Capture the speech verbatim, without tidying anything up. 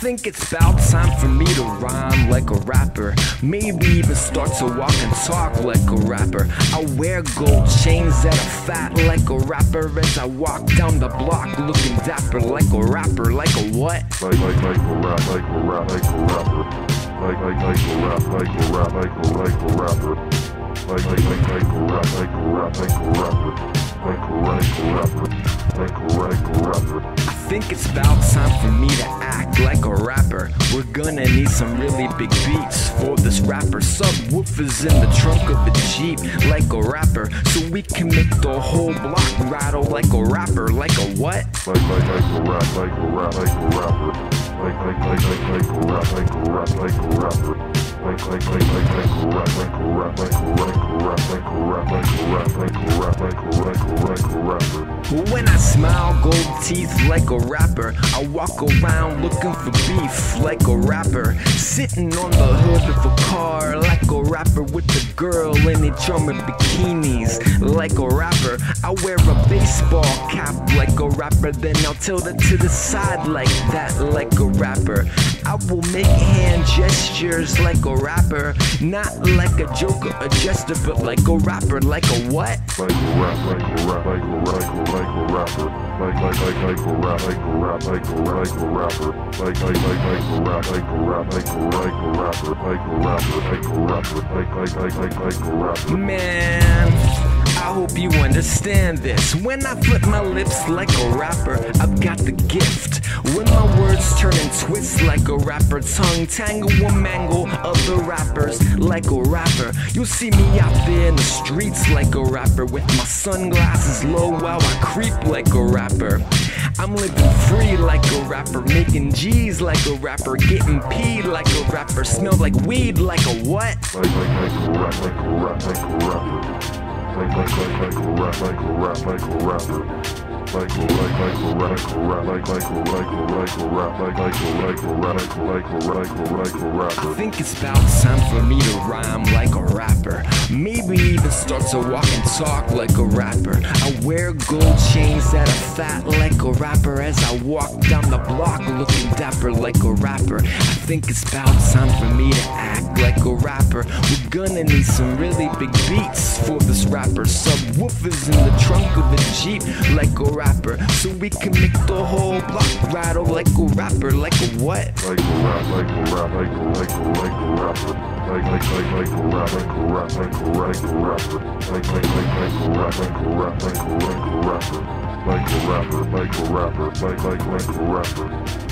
think it's about time for me to rhyme like a rapper. Maybe even start to walk and talk like a rapper. I wear gold chains that are fat like a rapper as I walk down the block looking dapper like a rapper. Like a what? Like like like a rap, like a rap, like a rapper. Like like like a rap, like a rap, like a like a rapper. Like like like like a rap, like a rap, like a rapper. Like a like a rapper. Like a like a rapper. I think it's about time for me to act like a rapper. We're gonna need some really big beats for this rapper. Subwoofers in the trunk of a Jeep like a rapper, so we can make the whole block rattle like a rapper. Like a what? Like like like a rap, like a rap, like a rapper. Like like like like like a rap, like a rap, like a rapper. Like like like like like a rap, like a rap, like a like a rap, like a rap, like a rap, like a rap, like a like a like a rapper. When I smile, gold teeth like a rapper. I walk around looking for beef like a rapper. Sitting on the hood of a car like a rapper, with a girl in a charming bikinis like a rapper. I wear a baseball cap like a rapper, then I'll tilt it to the side like that like a rapper. I will make hand gestures like a rapper, not like a joker, a jester, but like a rapper. Like a what? Like a rap, like a rap, like a like a like a rapper. Like like like like a rap, like a rap, like a like a rapper. Like like like like a rap, like a rap, like a like a rapper. Like a rapper, like a rapper. Like like like like like a rapper. Man, I hope you understand this. When I flip my lips like a rapper, I've got the gift. When my words turn and twist like a rapper, tongue tangle and mangle other rappers like a rapper. You'll see me out there in the streets like a rapper, with my sunglasses low while I creep like a rapper. I'm living free like a rapper, making G's like a rapper, getting peed like a rapper, smell like weed like a what? Like like like a rap, like a rap, like a rapper. Like like like like a rap, like a rap, like a rapper. Like a like like a rap, like a rap, like like a like a like a rap, like like a like a rap, like a like a like a like a rapper. I think it's about time for me to rhyme like a rapper. Maybe even start to walk and talk like a rapper. I wear gold chains that are fat like a rapper as I walk down the block looking dapper like a rapper. I think it's about time for me to act like a rapper. We're gonna need some really big beats for this rapper. Subwoofers in the trunk of a Jeep like a rapper, so we can make the whole block rattle like a rapper. Like a what? Like a rap, like a rap, like a like a like a rapper. Like like like like a rap, like a rap, like a like a rapper. Like like like like a rap, like a rap, like a like a rapper. Like a rapper, like a rapper, like like like a rapper.